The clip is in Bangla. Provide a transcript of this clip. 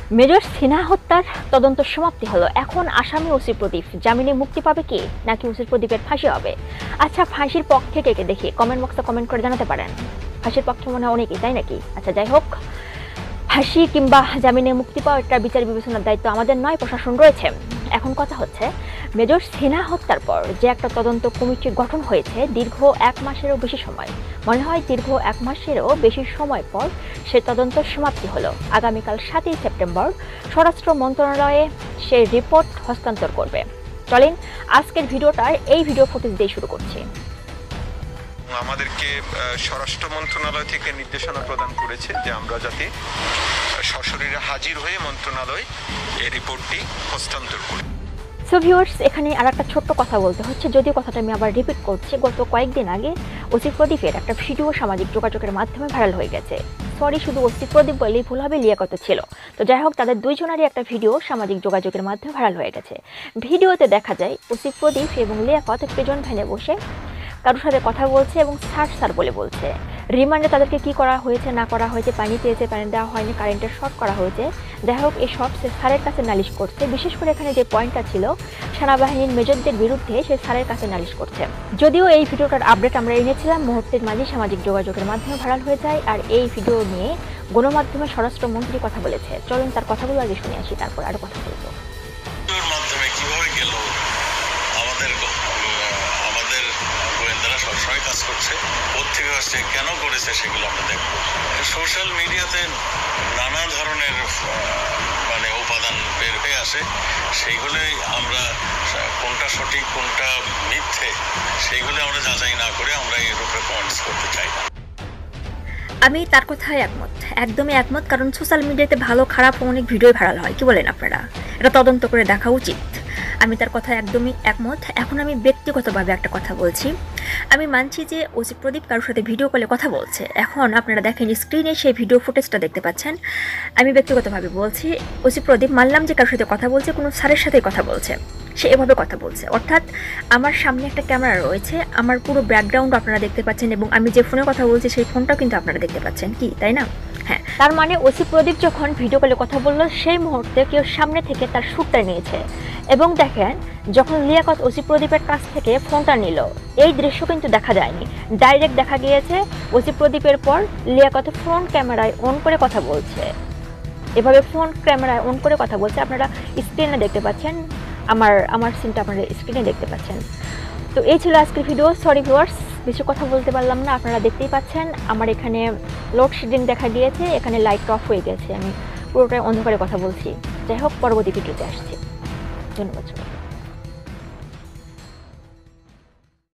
মেজর সিনহা হত্যার তদন্ত সমাপ্তি হলো। এখন আসামি ওসি প্রদীপ জামিনে মুক্তি পাবে কি, নাকি ওসি প্রদীপের ফাঁসি হবে? আচ্ছা, ফাঁসির পক্ষে কে কে দেখি কমেন্ট বক্সে কমেন্ট করে জানাতে পারেন। ফাঁসির পক্ষে মনে হয় অনেকেই, তাই নাকি? আচ্ছা, যাই হোক, ফাঁসি কিংবা জামিনে মুক্তি পাওয়া একটা বিচার বিবেচনার দায়িত্ব আমাদের নয়, প্রশাসন রয়েছে। এখন কথা হচ্ছে, মেজর সিনহা হত্যার পর যে একটা তদন্ত কমিটি গঠন হয়েছে দীর্ঘ 1 মাসেরও বেশি সময়, মনে হয় দীর্ঘ 1 মাসেরও বেশি সময় পর সে তদন্ত সমাপ্তি হলো। আগামীকাল 7ই সেপ্টেম্বর স্বরাষ্ট্র মন্ত্রণালয়ে সে রিপোর্ট হস্তান্তর করবে। চলেন আজকের ভিডিওটার এই ভিডিও ফুটেজ দিয়ে শুরু করছি। আমাদেরকে স্বরাষ্ট্র মন্ত্রণালয় থেকে নির্দেশনা প্রদান করেছে যে আমরা যাতে সশরীরে হাজির হয়ে মন্ত্রণালয় এই রিপোর্টটি হস্তান্তর করি। সো ভিউয়ার্স, এখানে আর একটা ছোট্ট কথা বলতে হচ্ছে, যদিও কথাটা আমি আবার রিপিট করছি। গত কয়েকদিন আগে ওসি প্রদীপের একটা ভিডিও সামাজিক যোগাযোগের মাধ্যমে ভাইরাল হয়ে গেছে। সরি, শুধু ওসি প্রদীপ বলেই ভুল হবে, লিয়াকত ছিল। তো যাই হোক, তাদের দুইজনেরই একটা ভিডিও সামাজিক যোগাযোগের মাধ্যমে ভাইরাল হয়ে গেছে। ভিডিওতে দেখা যায় ওসি প্রদীপ এবং লিয়াকত প্রিজন ভ্যানে বসে কারোর সাথে কথা বলছে এবং স্যার বলে বলছে। রিমান্ডে তাদেরকে কি করা হয়েছে না করা হয়েছে, পানি পেয়েছে, পানি দেওয়া হয়নি, কারেন্টের শর্ট করা হয়েছে, যাই হোক এই সব সে স্যারের কাছে নালিশ করছে। বিশেষ করে এখানে যে পয়েন্টটা ছিল, সেনাবাহিনীর মেজরদের বিরুদ্ধে সে স্যারের কাছে নালিশ করছে। যদিও এই ভিডিওটার আপডেট আমরা এনেছিলাম, মুহূর্তের মাঝে সামাজিক যোগাযোগের মাধ্যমে ভাইরাল হয়ে যায়। আর এই ভিডিও নিয়ে গণমাধ্যমে স্বরাষ্ট্রমন্ত্রী কথা বলেছে। চলুন তার কথাগুলো আগে শুনে আসি, তারপর আরো কথা বলবো। সবসময় কাজ করছে, ওর থেকে আসছে কেন করেছে সেগুলো আমরা দেখবো। সোশ্যাল মিডিয়াতে নানা ধরনের উপাদান বের হয়ে আসে, সেইগুলোই আমরা কোনটা সঠিক কোনটা মিথ্যে সেইগুলো আমরা যাচাই না করে আমরা এর উপরে কমেন্টস করতে চাই না। আমি তার কথায় একমত, একদমই একমত। কারণ সোশ্যাল মিডিয়াতে ভালো খারাপ অনেক ভিডিও ভাইরাল হয়, কি বলেন আপনারা? এটা তদন্ত করে দেখা উচিত। আমি তার কথা একদমই একমত। এখন আমি ব্যক্তিগতভাবে একটা কথা বলছি। আমি মানছি যে ওসি প্রদীপ কারোর সাথে ভিডিও কলে কথা বলছে। এখন আপনারা দেখেন স্ক্রিনে সেই ভিডিও ফুটেজটা দেখতে পাচ্ছেন। আমি ব্যক্তিগতভাবে বলছি, ওসি প্রদীপ মানলাম যে কারোর সাথে কথা বলছে, কোনো স্যারের সাথেই কথা বলছে, সে এভাবে কথা বলছে। অর্থাৎ আমার সামনে একটা ক্যামেরা রয়েছে, আমার পুরো ব্যাকগ্রাউন্ড আপনারা দেখতে পাচ্ছেন এবং আমি যে ফোনে কথা বলছি সেই ফোনটাও কিন্তু আপনারা দেখতে পাচ্ছেন, কি তাই না? হ্যাঁ, তার মানে ওসি প্রদীপ যখন ভিডিও কলে কথা বললো সেই মুহূর্তে কেউ সামনে থেকে তার শ্যুটটা নিয়েছে। এবং দেখেন, যখন লিয়াকত ওসি প্রদীপের কাছ থেকে ফোনটা নিল, এই দৃশ্য কিন্তু দেখা যায়নি, ডাইরেক্ট দেখা গিয়েছে ওসি প্রদীপের পর লিয়াকত ফোন ক্যামেরায় অন করে কথা বলছে। এভাবে ফোন ক্যামেরায় অন করে কথা বলছে, আপনারা স্ক্রিনে দেখতে পাচ্ছেন। আমার সিনটা আপনারা স্ক্রিনে দেখতে পাচ্ছেন। তো এই ছিল আজকের ভিডিও। সরি ভিউয়ার্স, বেশি কথা বলতে পারলাম না। আপনারা দেখতেই পাচ্ছেন আমার এখানে লোডশেডিং দেখা গিয়েছে, এখানে লাইট অফ হয়ে গেছে, আমি পুরোটাই অন্ধকারে কথা বলছি। যাই হোক, পরবর্তী ভিডিওতে আসছি। ধন্যবাদ।